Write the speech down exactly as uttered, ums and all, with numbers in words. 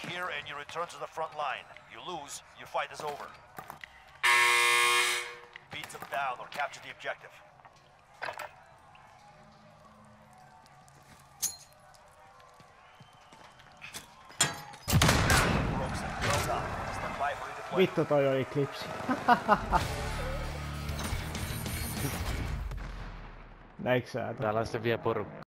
here and you return to the front line. You lose, your fight is over. Beat them down or capture the objective. Vittu, toi oli klipsi. Näitkö sä? Täällä se vie porukka.